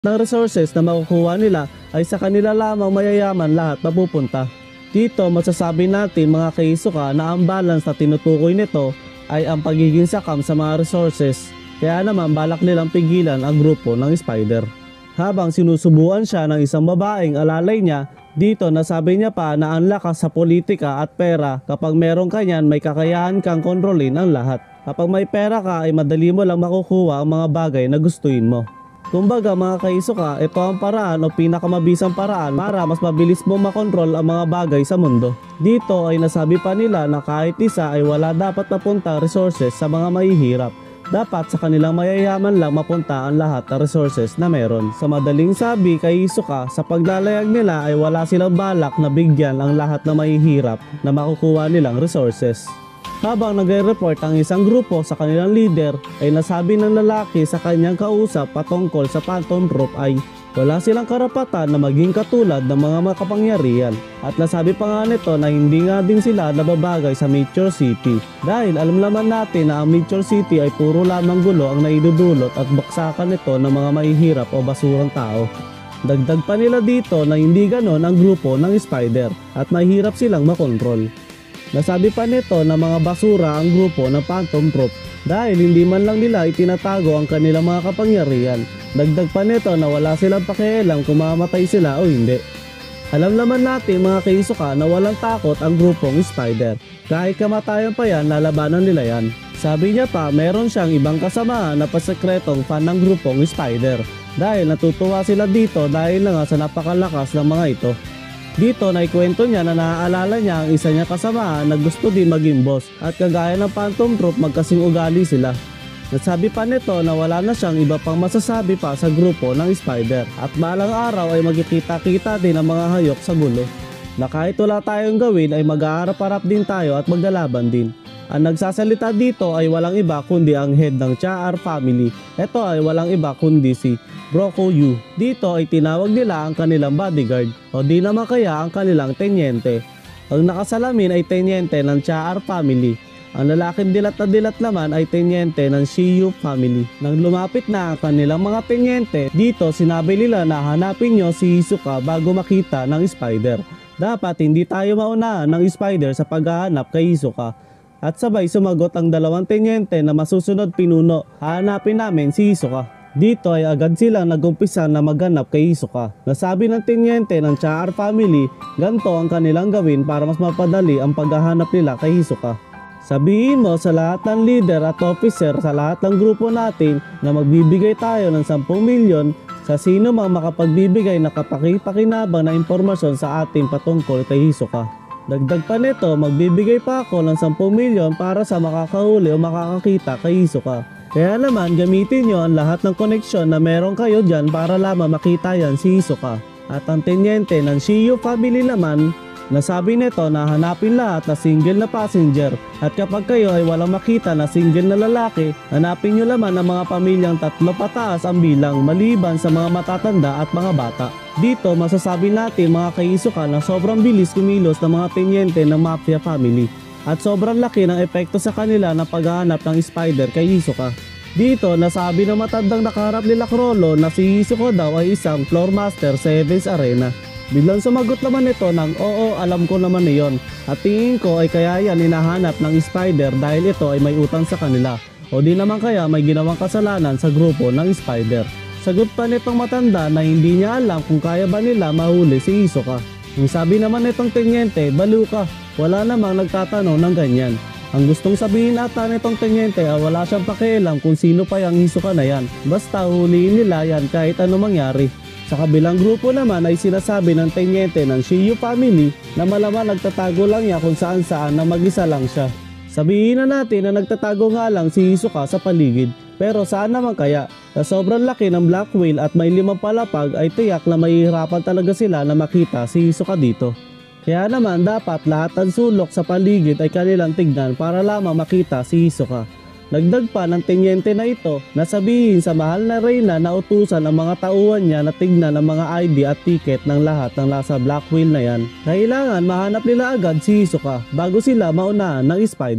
ng resources na makukuha nila ay sa kanila lamang mayayaman lahat mapupunta. Dito masasabi natin mga ka-Hisoka na ang balance na tinutukoy nito ay ang pagiging sakam sa mga resources, kaya naman balak nilang pigilan ang grupo ng Spider. Habang sinusubuan siya ng isang babaeng alalay niya, dito nasabi niya pa na ang lakas sa politika at pera, kapag meron ka yan may kakayahan kang kontrolin ang lahat. Kapag may pera ka ay madali mo lang makukuha ang mga bagay na gustuin mo. Kumbaga mga ka-Hisoka, ito ang paraan o pinakamabisang paraan para mas mabilis mo makontrol ang mga bagay sa mundo. Dito ay nasabi pa nila na kahit isa ay wala dapat mapunta resources sa mga mahihirap. Dapat sa kanilang mayayaman lang mapunta ang lahat ng resources na meron. Sa madaling sabi kay Hisoka, sa paglalayag nila ay wala silang balak na bigyan ang lahat na mahihirap na makukuha nilang resources. Habang nagre-report ang isang grupo sa kanilang leader ay nasabi ng lalaki sa kanyang kausap patungkol sa Phantom Troop ay wala silang karapatan na maging katulad ng mga makapangyarihan. At nasabi pa nga nito na hindi nga din sila nababagay sa Meteor City dahil alam naman natin na ang Meteor City ay puro lamang gulo ang naidudulot at baksakan nito ng mga mahihirap o basurang tao. Dagdag pa nila dito na hindi ganon ang grupo ng Spider at mahirap silang makontrol. Nasabi pa nito na mga basura ang grupo ng Phantom Troop dahil hindi man lang nila itinatago ang kanilang mga kapangyarihan. Dagdag pa nito na wala silang pakialam kung mamamatay sila o hindi. Alam naman natin mga ka-Hisoka na walang takot ang grupong Spider. Kahit kamatayan pa yan, lalabanan nila yan. Sabi niya pa meron siyang ibang kasama na pasekretong fan ng grupong Spider dahil natutuwa sila dito dahil na nga sa napakalakas ng mga ito. Dito naikwento niya na naaalala niya ang isa niya kasama na gusto din maging boss at kagaya ng Phantom Troop magkasing ugali sila. Nasabi pa nito na wala na siyang iba pang masasabi pa sa grupo ng Spider at balang araw ay magkikita-kita din ang mga hayok sa gulo. Na kahit wala tayong gawin ay mag-aarap-arap din tayo at maglalaban din. Ang nagsasalita dito ay walang iba kundi ang head ng Char family. Ito ay walang iba kundi si Broco Yu. Dito ay tinawag nila ang kanilang bodyguard o di naman kaya ang kanilang tenyente. Ang nakasalamin ay tenyente ng Char family. Ang lalaking dilat na dilat naman ay tenyente ng Shiyu family. Nang lumapit na ang kanilang mga tenyente, dito sinabi nila na hanapin nyo si Hisoka bago makita ng Spider. Dapat hindi tayo maunahan ng Spider sa paghahanap kay Hisoka. At sabay sumagot ang dalawang tenyente na masusunod pinuno, hahanapin namin si Hisoka. Dito ay agad silang nagumpisa na maghanap kay Hisoka. Nasabi ng tenyente ng Char family, ganito ang kanilang gawin para mas mapadali ang paghahanap nila kay Hisoka. Sabihin mo sa lahat ng leader at officer sa lahat ng grupo natin na magbibigay tayo ng 10 milyon sa sino mang makapagbibigay na kapakipakinabang na impormasyon sa atin patungkol kay Hisoka. Dagdag pa nito, magbibigay pa ako ng 10 milyon para sa makakahuli o makakakita kay Hisoka. Kaya naman gamitin nyo ang lahat ng koneksyon na meron kayo dyan para lamang makita yan si Hisoka. At ang tenyente ng Shiyu family naman, nasabi nito na hanapin lahat na single na passenger at kapag kayo ay walang makita na single na lalaki, hanapin nyo naman ang mga pamilyang 3 pataas ang bilang maliban sa mga matatanda at mga bata. Dito masasabi natin mga ka-Hisoka na sobrang bilis kumilos ng mga tenyente ng Mafia family at sobrang laki ng epekto sa kanila ng paghahanap ng Spider kay Hisoka. Dito nasabi ng matandang nakaharap nila Chrollo na si Hisoka daw ay isang floor master sa Heaven's Arena. Biglang sumagot naman ito ng oo, alam ko naman niyon at tingin ko ay kaya yan hinahanap ng Spider dahil ito ay may utang sa kanila o di naman kaya may ginawang kasalanan sa grupo ng Spider. Sagot pa nitong matanda na hindi niya alam kung kaya ba nila mahuli si Hisoka. Ang sabi naman nitong tenyente, baliw ka, wala namang nagtatanong ng ganyan. Ang gustong sabihin ata nitong tenyente ay wala siyang pakialam kung sino pa yung Hisoka na yan, basta huliin nila yan kahit ano mangyari. Sa kabilang grupo naman ay sinasabi ng tenyente ng Shiyu family na malaman nagtatago lang niya kung saan saan na mag-isa lang siya. Sabihin na natin na nagtatago nga lang si Hisoka sa paligid, pero saan naman kaya? Sa sobrang laki ng Black Whale at may 5 palapag ay tiyak na mahihirapan talaga sila na makita si Hisoka dito. Kaya naman dapat lahat ng sulok sa paligid ay kanilang tignan para lamang makita si Hisoka. Dagdag pa ng tenyente na ito na sabihin sa mahal na reyna na utusan ang mga tauhan niya na tignan ang mga ID at ticket ng lahat ng nasa Black Whale na yan. Kailangan mahanap nila agad si Hisoka bago sila maunahan ng Spider.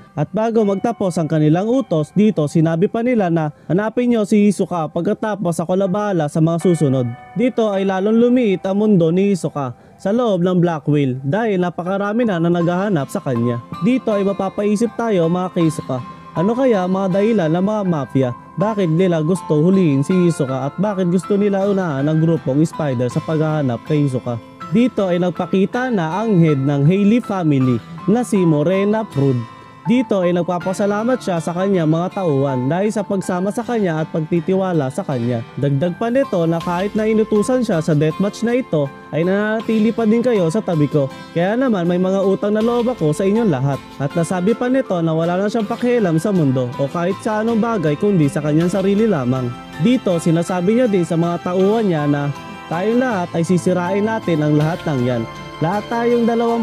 At bago magtapos ang kanilang utos dito, sinabi pa nila na hanapin nyo si Hisoka pagkatapos ako na bahala sa mga susunod. Dito ay lalong lumiit ang mundo ni Hisoka sa loob ng Black Whale dahil napakarami na naghahanap sa kanya. Dito ay mapapaisip tayo mga ka-Hisoka, ano kaya mga dahilan ng mga mafia? Bakit nila gusto huliin si Hisoka at bakit gusto nila unahan ang grupong Spider sa paghahanap kay Hisoka? Dito ay nagpakita na ang head ng Hailey family na si Morena Prude. Dito ay nagpapasalamat siya sa kanya mga tauhan dahil sa pagsama sa kanya at pagtitiwala sa kanya. Dagdag pa nito na kahit na inutusan siya sa deathmatch na ito ay nananatili pa din kayo sa tabi ko. Kaya naman may mga utang na loob ako sa inyong lahat. At nasabi pa nito na wala na siyang pakialam sa mundo o kahit sa anong bagay kundi sa kanyang sarili lamang. Dito sinasabi niya din sa mga tauhan niya na tayong lahat ay sisirain natin ang lahat ng yan. Lahat tayong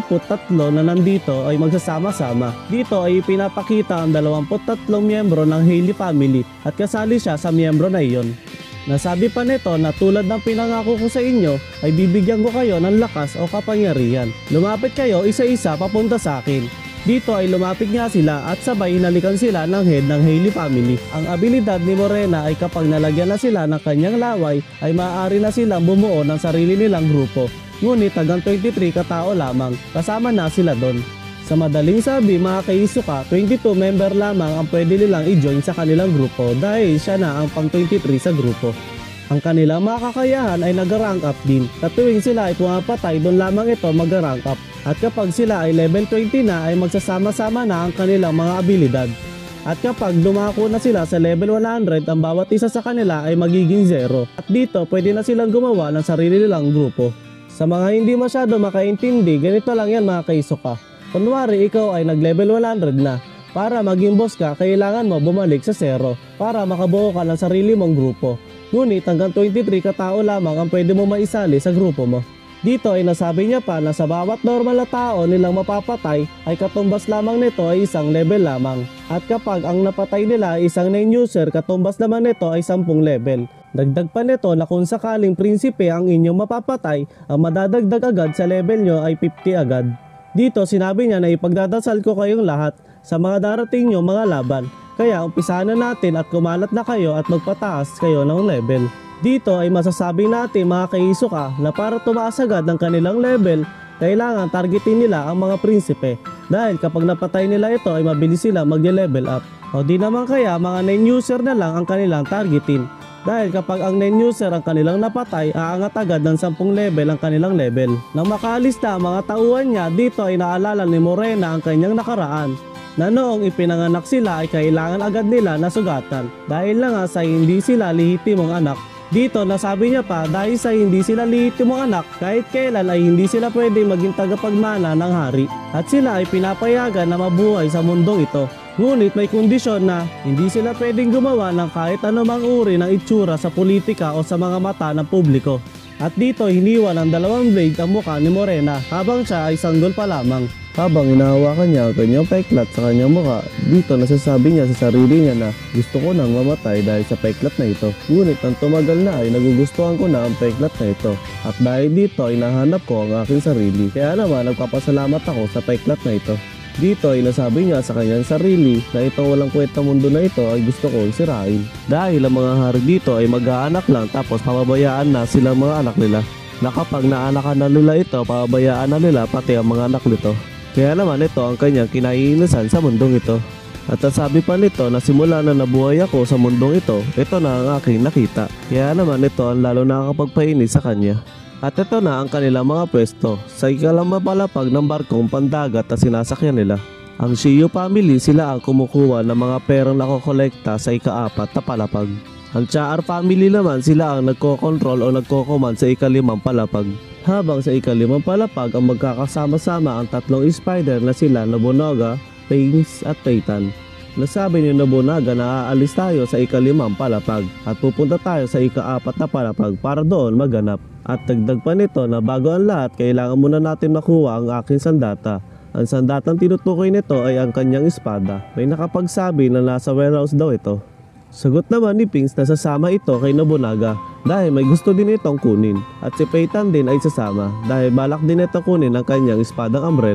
23 na nandito ay magsasama-sama. Dito ay pinapakita ang 23 miyembro ng Hailey family at kasali siya sa miyembro na iyon. Nasabi pa nito na tulad ng pinangako ko sa inyo ay bibigyan ko kayo ng lakas o kapangyarihan. Lumapit kayo isa-isa papunta sa akin. Dito ay lumapit nga sila at sabay hinalikan sila ng head ng Hailey family. Ang abilidad ni Morena ay kapag nalagyan na sila ng kanyang laway ay maaari na silang bumuo ng sarili nilang grupo. Ngunit hanggang 23 katao lamang, kasama na sila doon. Sa madaling sabi mga ka-Hisoka, 22 member lamang ang pwede nilang i-join sa kanilang grupo dahil siya na ang pang 23 sa grupo. Ang kanilang mga kakayahan ay nag-rank up din. At tuwing sila ay pumapatay, doon lamang ito mag-rank up. At kapag sila ay level 20 na ay magsasama-sama na ang kanilang mga abilidad. At kapag dumako na sila sa level 100, ang bawat isa sa kanila ay magiging 0. At dito pwede na silang gumawa ng sarili nilang grupo. Sa mga hindi masyado makaintindi, ganito lang yan mga ka-Hisoka. Kunwari ikaw ay nag-level 100 na. Para maging boss ka, kailangan mo bumalik sa 0 para makabuo ka ng sarili mong grupo. Ngunit hanggang 23 katao lamang ang pwede mo maisali sa grupo mo. Dito ay nasabi niya pa na sa bawat normal na tao nilang mapapatay ay katumbas lamang nito ay isang level lamang. At kapag ang napatay nila ay isang 9 user, katumbas naman nito ay 10 level. Dagdag pa nito na kung sakaling prinsipe ang inyong mapapatay, ang madadagdag agad sa level nyo ay 50 agad. Dito sinabi niya na ipagdadasal ko kayong lahat sa mga darating nyo mga laban. Kaya umpisahan na natin at kumalat na kayo at magpataas kayo ng level. Dito ay masasabi natin mga ka-Hisoka na para tumaas agad ang kanilang level, kailangan targetin nila ang mga prinsipe. Dahil kapag napatay nila ito ay mabilis sila mag-level up. O di naman kaya mga 9 user na lang ang kanilang targetin. Dahil kapag ang 9 user ang kanilang napatay, aangat agad ng 10 level ang kanilang level. Nang makalista ang mga tauhan niya, dito ay naalala ni Morena ang kanyang nakaraan. Na noong ipinanganak sila ay kailangan agad nila na sugatan. Dahil lang sa hindi sila lehitimong anak. Dito nasabi niya pa dahil sa hindi sila lehitimong anak, kahit kailan ay hindi sila pwede maging tagapagmana ng hari. At sila ay pinapayagan na mabuhay sa mundong ito. Ngunit may kondisyon na hindi sila pwedeng gumawa ng kahit anumang uri ng itsura sa politika o sa mga mata ng publiko. At dito hiniwan ng 2 blade ang mukha ni Morena habang siya ay sanggol pa lamang. Habang inahawakan niya ang kanyang peklat sa kanyang mukha, dito nasasabi niya sa sarili niya na gusto ko nang mamatay dahil sa peklat na ito. Ngunit ang tumagal na ay nagugustuhan ko na ang peklat na ito. At dahil dito ay nahanap ko ang aking sarili. Kaya naman nagpapasalamat ako sa peklat na ito. Dito ay nasabi niya sa kanyang sarili na itong walang kwenta mundo na ito ay gusto kong sirain. Dahil ang mga hari dito ay mag-aanak lang tapos pababayaan na silang mga anak nila. Na kapag naanakan na nila ito, pababayaan na nila pati ang mga anak nito. Kaya naman ito ang kanyang kinaiinisan sa mundong ito. At sabi pa nito na simula na nabuhay ako sa mundong ito na ang aking nakita. Kaya naman ito ang lalo nakakapagpainis sa kanya. At ito na ang kanilang mga pwesto sa ikalang mapalapag ng barkong pandagat na sinasakyan nila. Ang Shio family sila ang kumukuha ng mga perang nakokolekta sa ika-4 na palapag. Ang Char family naman sila ang nagko-control o nagko-command sa ika-5 palapag. Habang sa ika-5 palapag ang magkakasama-sama ang 3 spider na sila Nobunaga, Pains at Titan. Nasabi ni Nobunaga na aalis tayo sa ika-5 palapag at pupunta tayo sa ika-4 na palapag para doon maganap. At dagdag pa nito na bago ang lahat, kailangan muna natin makuha ang aking sandata. Ang sandatang tinutukoy nito ay ang kanyang espada. May nakapagsabi na nasa warehouse daw ito. Sagot naman ni Pinks na sasama ito kay Nobunaga dahil may gusto din itong kunin. At si Peyton din ay sasama dahil balak din ito kunin ang kanyang espadang umbrella.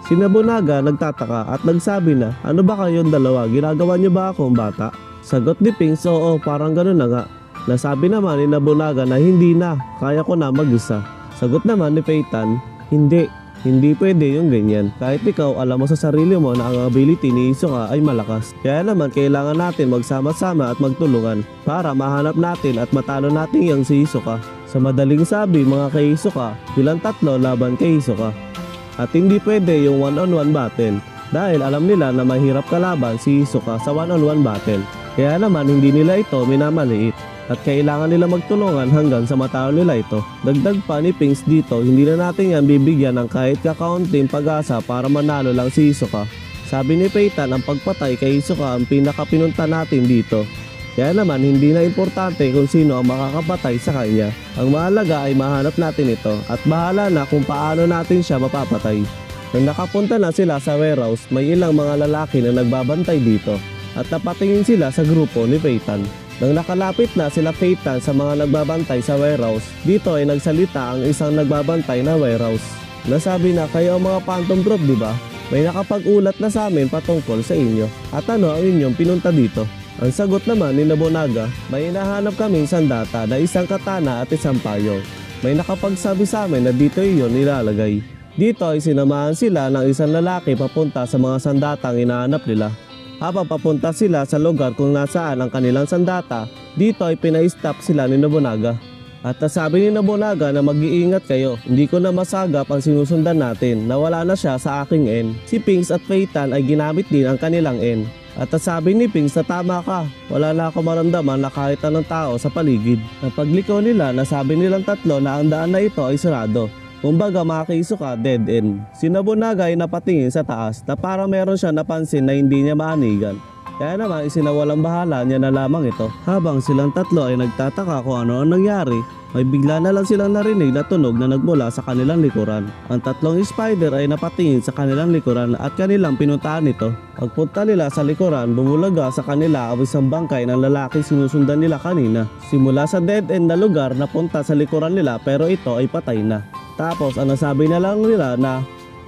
Si Nobunaga nagtataka at nagsabi na, ano ba kayong dalawa, ginagawa niyo ba akong bata? Sagot ni Pinks, oo parang gano'n na nga. Nasabi naman ni Nobunaga na hindi na, kaya ko na mag-isa. Sagot naman ni Peyton, hindi pwede yung ganyan. Kahit ikaw alam mo sa sarili mo na ang ability ni Hisoka ay malakas. Kaya naman kailangan natin magsama-sama at magtulungan para mahanap natin at matalo natin yung si Hisoka. Sa madaling sabi mga kay Hisoka, silang tatlo laban kay Hisoka. At hindi pwede yung one-on-one battle dahil alam nila na mahirap kalaban si Hisoka sa one-on-one battle. Kaya naman hindi nila ito minamaliit at kailangan nila magtulungan hanggang sa matalo nila ito. Dagdag pa ni Pinks dito, hindi na natin yan bibigyan ng kahit kakaunting pag-asa para manalo lang si Hisoka. Sabi ni Peyton, ang pagpatay kay Hisoka ang pinakapinunta natin dito. Kaya naman hindi na importante kung sino ang makakapatay sa kanya. Ang mahalaga ay mahanap natin ito at bahala na kung paano natin siya mapapatay. Nang nakapunta na sila sa warehouse, may ilang mga lalaki na nagbabantay dito at napatingin sila sa grupo ni Peyton. Nang nakalapit na sila Peyton sa mga nagbabantay sa warehouse, dito ay nagsalita ang isang nagbabantay na warehouse. Nasabi na, kayo ang mga Phantom Troop, di ba? May nakapag-ulat na sa amin patungkol sa inyo. At ano ang inyong pinunta dito? Ang sagot naman ni Nobunaga, may hinahanap kaming sandata na isang katana at isang payo. May nakapagsabi sa amin na dito iyon nilalagay. Dito ay sinamahan sila ng isang lalaki papunta sa mga sandatang hinahanap nila. Habang papunta sila sa lugar kung nasaan ang kanilang sandata, dito ay pina-stop sila ni Nobunaga. At nasabi ni Nobunaga na mag-iingat kayo, hindi ko na masagap ang sinusundan natin, nawala na siya sa aking N. Si Pinks at Peyton ay ginamit din ang kanilang N. At nasabi ni Pinks na tama ka, wala na ako maramdaman na kahit anong tao sa paligid. Ang pagliko nila, nasabi nilang tatlo na ang daan na ito ay sarado. Kumbaga mga ka-Hisoka, dead end. Si Nobunaga ay napatingin sa taas na parang meron siya napansin na hindi niya maanigan. Kaya naman isinawalang bahala niya na lamang ito. Habang silang tatlo ay nagtataka kung ano ang nangyari, ay bigla na lang silang narinig na tunog na nagmula sa kanilang likuran. Ang tatlong spider ay napatingin sa kanilang likuran at kanilang pinuntahan ito. Pagpunta nila sa likuran, bumulaga sa kanila ang isang bangkay ng lalaki sinusundan nila kanina. Simula sa dead end na lugar napunta sa likuran nila pero ito ay patay na. Tapos ang nasabi na lang nila na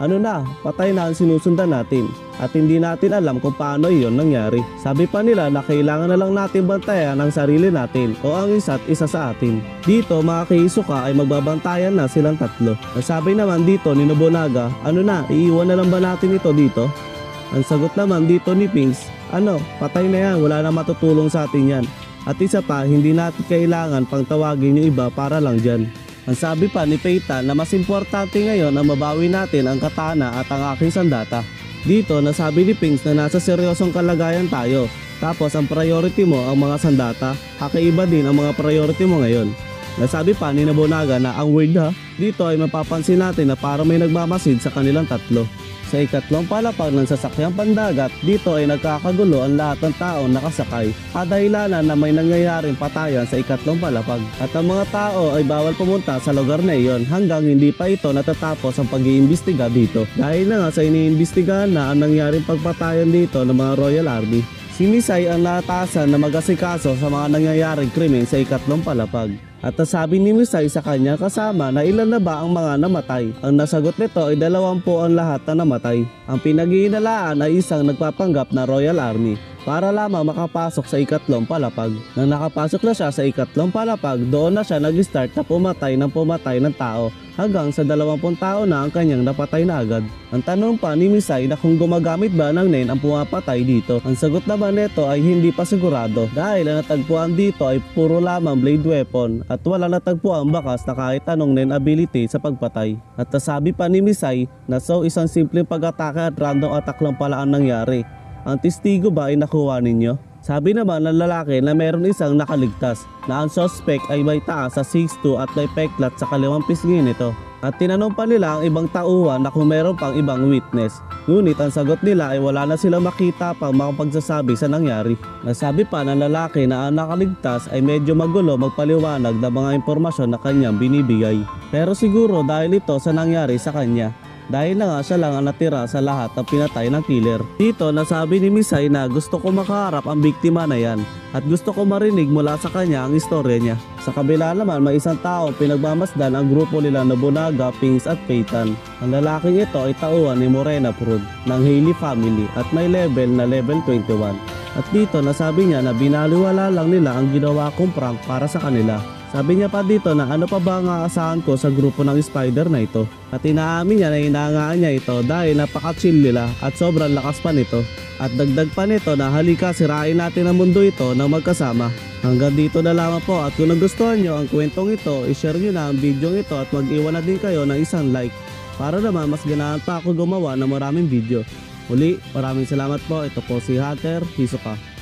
patay na ang sinusundan natin at hindi natin alam kung paano iyon nangyari. Sabi pa nila na kailangan na lang natin bantayan ang sarili natin o ang isa't isa sa atin. Dito mga ka-Hisoka ay magbabantayan na silang tatlo. Nasabi naman dito ni Nobunaga, iiwan na lang ba natin ito dito? Ang sagot naman dito ni Pinks, patay na yan, wala na matutulong sa atin yan. At isa pa, hindi natin kailangan pang tawagin yung iba para lang dyan. Ang sabi pa ni Peyton na mas importante ngayon na mabawi natin ang katana at ang aking sandata. Dito nasabi ni Pinks na nasa seryosong kalagayan tayo. Tapos ang priority mo ang mga sandata, kakaiba din ang mga priority mo ngayon. Nasabi pa ni Nobunaga na ang weird dito ay mapapansin natin na parang may nagmamasid sa kanilang tatlo. Sa ikatlong palapag ng sasakyang pandagat, dito ay nagkakagulo ang lahat ng taong nakasakay. Kadahilanan na may nangyayaring patayan sa ikatlong palapag. At ang mga tao ay bawal pumunta sa lugar na iyon hanggang hindi pa ito natatapos ang pag-iimbestiga dito. Dahil na nga sa iniimbestigahan na ang nangyaring pagpatayan dito ng mga Royal Army. Si Misai ang nataasan na mag-asikaso sa mga nangyayaring krimen sa ikatlong palapag. At nasabi ni Misai sa kanya kasama na ilan na ba ang mga namatay. Ang nasagot nito ay 20 ang lahat na namatay. Ang pinag-iinalaan ay isang nagpapanggap na Royal Army para lamang makapasok sa ikatlong palapag. Nang nakapasok na siya sa ikatlong palapag, doon na siya nag-start na pumatay ng tao hanggang sa 20 tao na ang kanyang napatay na agad. Ang tanong pa ni Misai na kung gumagamit ba ng nen ang pumapatay dito. Ang sagot naman nito ay hindi pa sigurado dahil ang natagpuan dito ay puro lamang blade weapon at wala natagpuan bakas na kahit anong nen ability sa pagpatay. At nasabi pa ni Misai na isang simpleng pag-atake at random attack lang pala ang nangyari. Ang testigo ba ay nakuha ninyo? Sabi naman ng lalaki na meron isang nakaligtas na ang suspect ay may taas sa 6'2" at may peklat sa kaliwang pisngi nito. At tinanong pa nila ang ibang tauhan na kung meron pang ibang witness. Ngunit ang sagot nila ay wala na silang makita pang makapagsasabi sa nangyari. Nasabi pa ng lalaki na ang nakaligtas ay medyo magulo magpaliwanag ng mga impormasyon na kanyang binibigay. Pero siguro dahil ito sa nangyari sa kanya. dahil na nga siya lang ang natira sa lahat ng pinatay ng killer. Dito nasabi ni Misay na gusto ko makaharap ang biktima na yan at gusto ko marinig mula sa kanya ang istorya niya. Sa kabila naman may isang tao pinagmamasdan ang grupo nila Nobunaga, Pinks at Peyton. Ang lalaking ito ay tauhan ni Morena Prud ng Haley family at may level na level 21. At dito nasabi niya na binaliwala lang nila ang ginawa kong prank para sa kanila. Sabi niya pa dito na ano pa ba ang aasahan ko sa grupo ng spider na ito. At inaamin niya na hinahangaan niya ito dahil napaka-chill nila at sobrang lakas pa nito. At dagdag pa nito na halika sirain natin ang mundo ito na magkasama. Hanggang dito na lamang po at kung nagustuhan nyo ang kwentong ito, ishare nyo na ang video ito at mag-iwan na din kayo ng isang like para naman mas ganahan pa ako gumawa ng maraming video. Muli, maraming salamat po. Ito po si Hunter Hisoka.